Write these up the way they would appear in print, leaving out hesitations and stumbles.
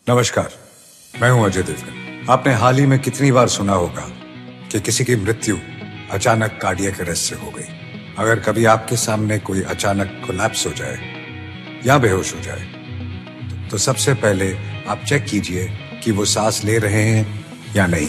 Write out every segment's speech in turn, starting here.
नमस्कार, मैं हूं अजय देवगन। आपने हाल ही में कितनी बार सुना होगा कि किसी की मृत्यु अचानक कार्डियक अरेस्ट से हो गई। अगर कभी आपके सामने कोई अचानक कोलैप्स हो जाए या बेहोश हो जाए तो सबसे पहले आप चेक कीजिए कि वो सांस ले रहे हैं या नहीं।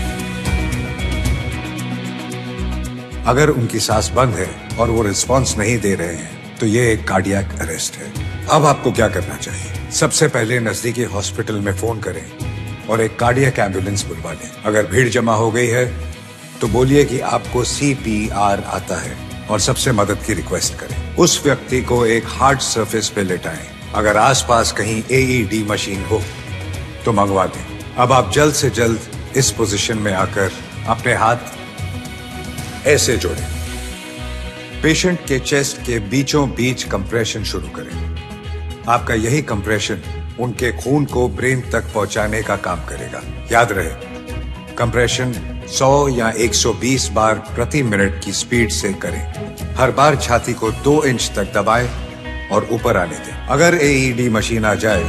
अगर उनकी सांस बंद है और वो रिस्पॉन्स नहीं दे रहे हैं तो ये एक कार्डियक अरेस्ट है। अब आपको क्या करना चाहिए? सबसे पहले नजदीकी हॉस्पिटल में फोन करें और एक कार्डियक एम्बुलेंस बुलवा लें। अगर भीड़ जमा हो गई है तो बोलिए कि आपको CPR आता है और सबसे मदद की रिक्वेस्ट करें। उस व्यक्ति को एक हार्ड सरफेस पे लेटाएं। अगर आसपास कहीं AED मशीन हो तो मंगवा दें। अब आप जल्द से जल्द इस पोजीशन में आकर अपने हाथ ऐसे जोड़ें। पेशेंट के चेस्ट के बीचों बीच कंप्रेशन शुरू करें। आपका यही कंप्रेशन उनके खून को ब्रेन तक पहुंचाने का काम करेगा। याद रहे, कंप्रेशन 100 या 120 बार प्रति मिनट की स्पीड से करें। हर बार छाती को 2 इंच तक दबाएं और ऊपर आने दें। अगर AED मशीन आ जाए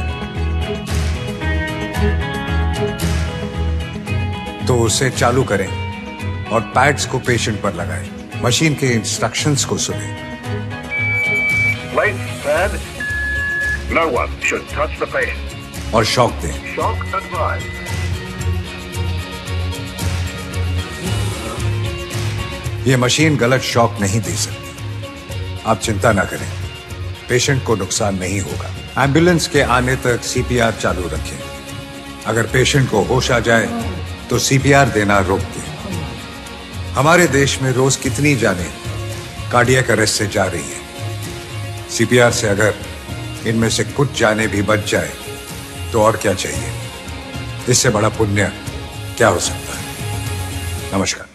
तो उसे चालू करें और पैड्स को पेशेंट पर लगाएं। मशीन के इंस्ट्रक्शंस को सुनें। Lights pad. No one should touch the patient. और शॉक दें। Shock advised. ये मशीन गलत शॉक नहीं दे सकती। आप चिंता ना करें, पेशेंट को नुकसान नहीं होगा। एम्बुलेंस के आने तक CPR चालू रखें। अगर पेशेंट को होश आ जाए तो CPR देना रोक दें। हमारे देश में रोज कितनी जानें कार्डियक अरेस्ट से जा रही है। CPR से अगर इनमें से कुछ जाने भी बच जाए तो और क्या चाहिए? इससे बड़ा पुण्य क्या हो सकता है? नमस्कार।